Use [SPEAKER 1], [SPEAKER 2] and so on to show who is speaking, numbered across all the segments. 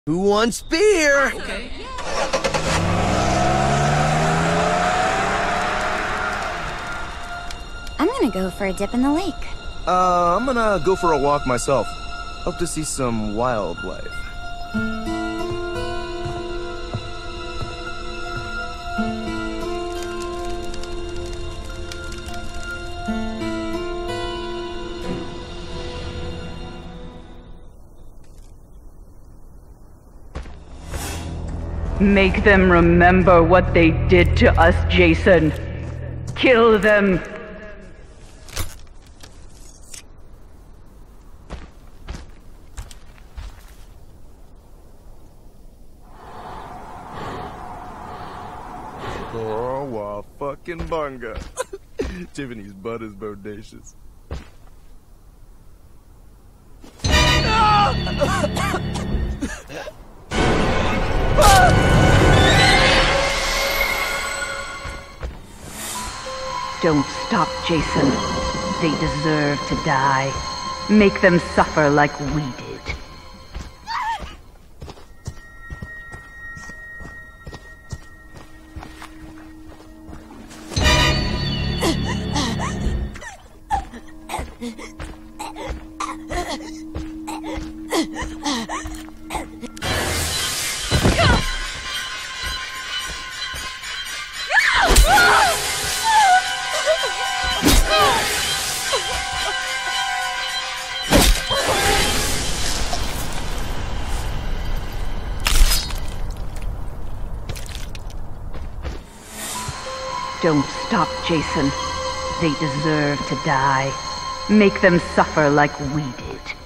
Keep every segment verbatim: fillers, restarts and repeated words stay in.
[SPEAKER 1] Who wants beer?
[SPEAKER 2] Okay.
[SPEAKER 3] I'm gonna go for a dip in the lake.
[SPEAKER 4] Uh, I'm gonna go for a walk myself. Hope to see some wildlife.
[SPEAKER 5] Make them remember what they did to us, Jason. Kill them.
[SPEAKER 4] Oh, wow, fucking bunga. Tiffany's butt is bodacious.
[SPEAKER 5] Don't stop, Jason. They deserve to die. Make them suffer like we did. Don't stop, Jason. They deserve to die. Make them suffer like we did.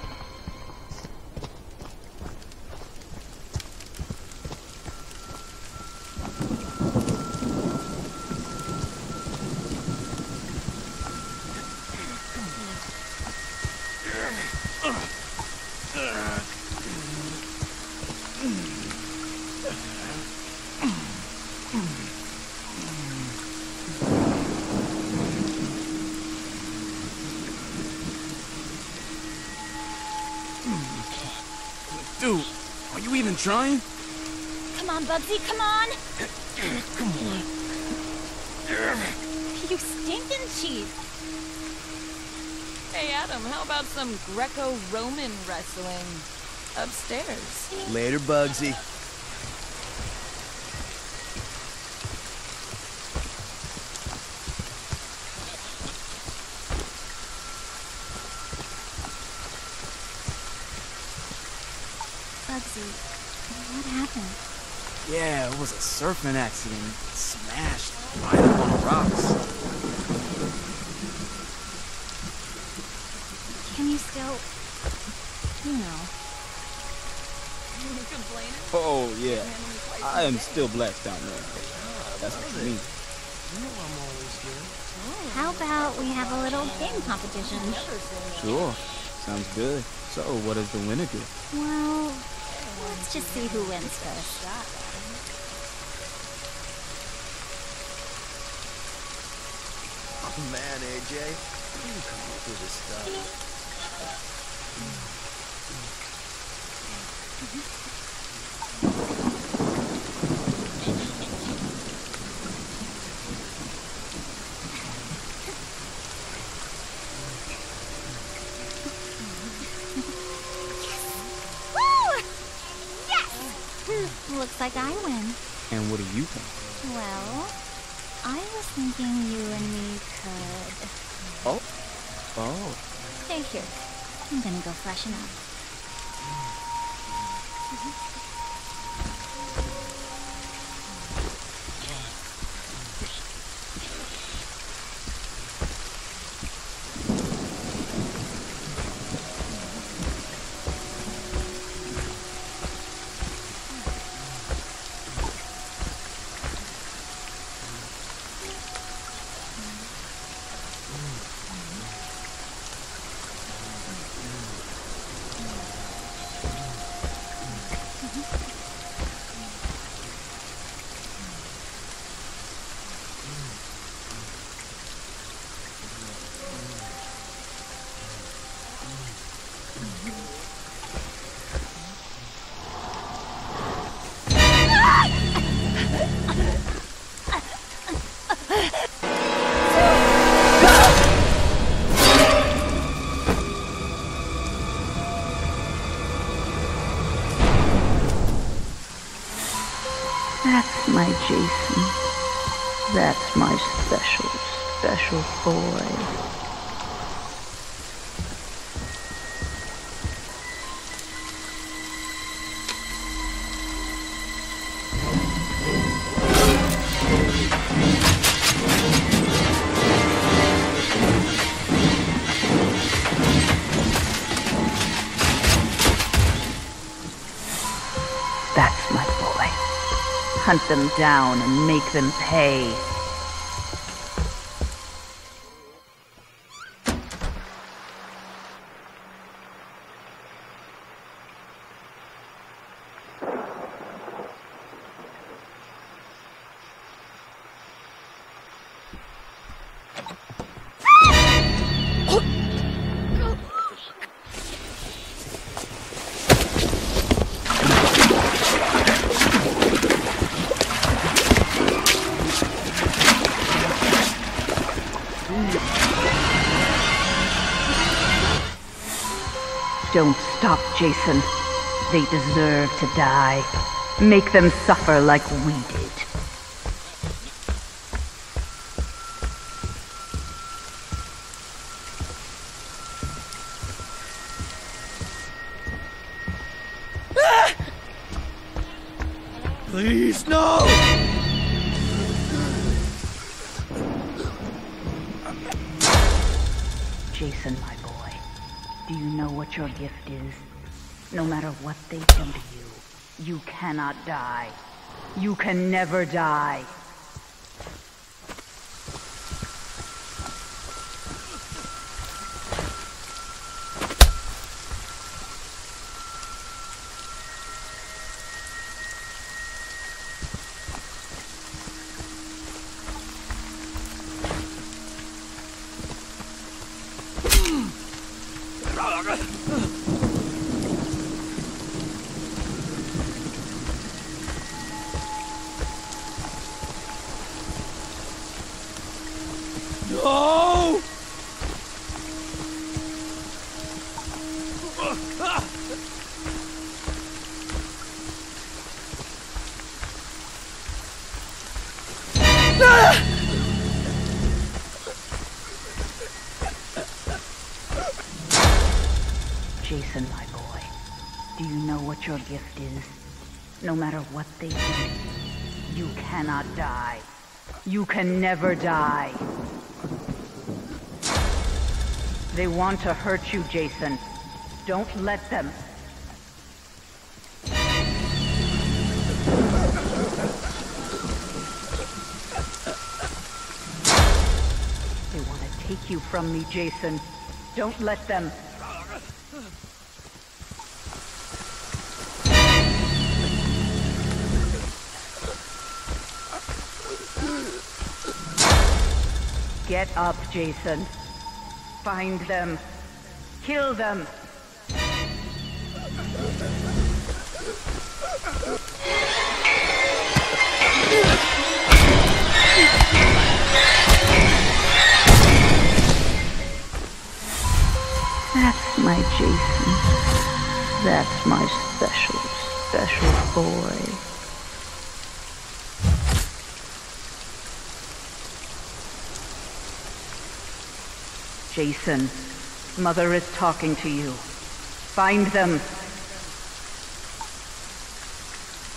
[SPEAKER 2] Dude, are you even trying?
[SPEAKER 3] Come on, Bugsy, come on!
[SPEAKER 2] Come on.
[SPEAKER 3] You stinking cheap!
[SPEAKER 6] Hey, Adam, how about some Greco-Roman wrestling upstairs?
[SPEAKER 1] Later, Bugsy.
[SPEAKER 3] Bugsy, what happened?
[SPEAKER 2] Yeah, it was a surfing accident. It smashed right up on the rocks.
[SPEAKER 3] Can you still... you know...
[SPEAKER 6] Complaining?
[SPEAKER 7] Oh, yeah. I am still blessed down there. That's what you mean.
[SPEAKER 3] How about we have a little game competition?
[SPEAKER 7] Sure. Sounds good. So, what does the winner do?
[SPEAKER 3] Well, let's just see who wins first.
[SPEAKER 1] Oh man, A J. How do you come up with this stuff?
[SPEAKER 3] Looks like I win.
[SPEAKER 7] And what do you think?
[SPEAKER 3] Well, I was thinking you and me could...
[SPEAKER 7] Oh. Oh.
[SPEAKER 3] Stay here. I'm gonna go freshen up.
[SPEAKER 5] That's my Jason. That's my special, special boy. That's my boy. Hunt them down and make them pay. Don't stop, Jason. They deserve to die. Make them suffer like we did.
[SPEAKER 1] Please, no!
[SPEAKER 5] Jason, my boy, do you know what your gift is? No matter what they do to you, you cannot die. You can never die.
[SPEAKER 1] No!
[SPEAKER 5] Jason, my boy, do you know what your gift is? No matter what they do, you cannot die. You can never die. They want to hurt you, Jason. Don't let them. They want to take you from me, Jason. Don't let them. Get up, Jason. Find them. Kill them. That's my Jason. That's my special, special boy. Jason, Mother is talking to you. Find them.